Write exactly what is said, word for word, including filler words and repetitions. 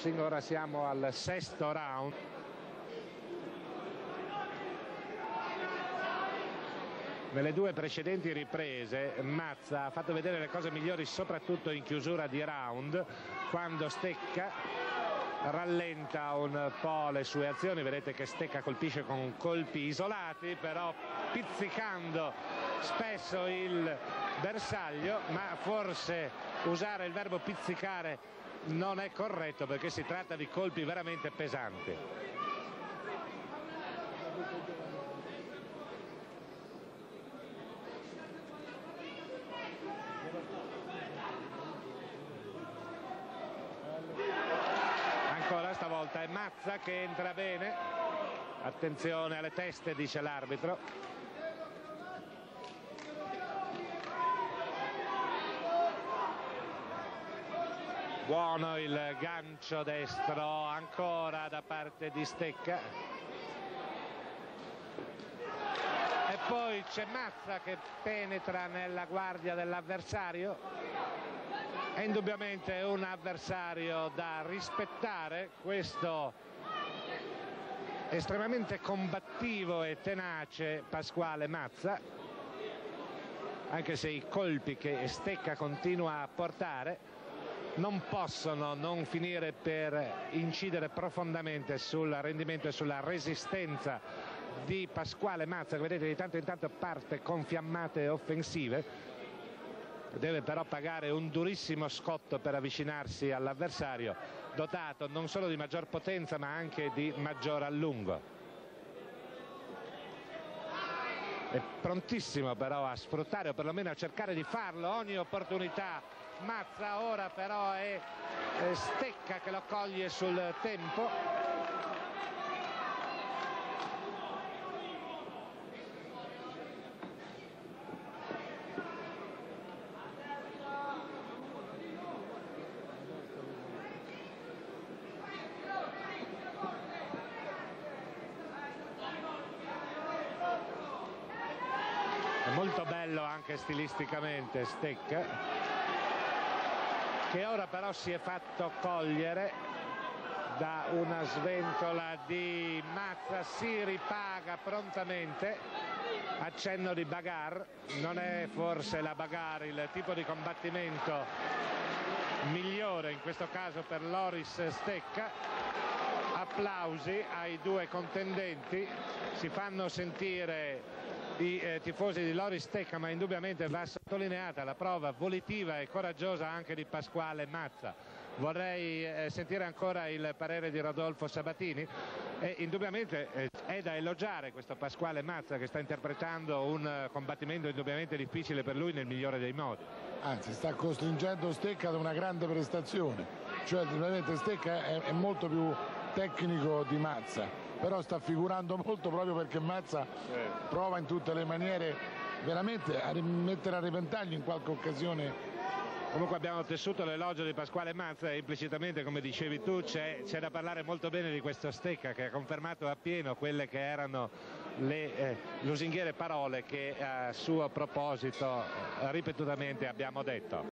Ora siamo al sesto round. Nelle due precedenti riprese Mazza ha fatto vedere le cose migliori soprattutto in chiusura di round, quando Stecca rallenta un po' le sue azioni. Vedete che Stecca colpisce con colpi isolati, però pizzicando spesso il bersaglio, ma forse usare il verbo pizzicare non è corretto, perché si tratta di colpi veramente pesanti. Ancora stavolta è Mazza che entra bene. Attenzione alle teste, dice l'arbitro. Buono il gancio destro ancora da parte di Stecca. E poi c'è Mazza che penetra nella guardia dell'avversario. È indubbiamente un avversario da rispettare, questo estremamente combattivo e tenace Pasquale Mazza, anche se i colpi che Stecca continua a portare non possono non finire per incidere profondamente sul rendimento e sulla resistenza di Pasquale Mazza, che vedete di tanto in tanto parte con fiammate offensive. Deve però pagare un durissimo scotto per avvicinarsi all'avversario, dotato non solo di maggior potenza ma anche di maggior allungo. È prontissimo però a sfruttare, o perlomeno a cercare di farlo, ogni opportunità Mazza. Ora però è Stecca che lo coglie sul tempo. È molto bello anche stilisticamente Stecca, che ora però si è fatto cogliere da una sventola di Mazza. Si ripaga prontamente, accenno di bagarre. Non è forse la bagarre il tipo di combattimento migliore in questo caso per Loris Stecca. Applausi ai due contendenti, si fanno sentire i eh, tifosi di Loris Stecca, ma indubbiamente va sottolineata la prova volitiva e coraggiosa anche di Pasquale Mazza. Vorrei eh, sentire ancora il parere di Rodolfo Sabatini. E indubbiamente eh, è da elogiare questo Pasquale Mazza, che sta interpretando un uh, combattimento indubbiamente difficile per lui nel migliore dei modi. Anzi, sta costringendo Stecca ad una grande prestazione, cioè indubbiamente Stecca è, è molto più tecnico di Mazza, però sta figurando molto proprio perché Mazza prova in tutte le maniere veramente a mettere a repentaglio in qualche occasione. Comunque abbiamo tessuto l'elogio di Pasquale Mazza e implicitamente, come dicevi tu, c'è da parlare molto bene di questo Stecca, che ha confermato appieno quelle che erano le eh, lusinghiere parole che a suo proposito ripetutamente abbiamo detto.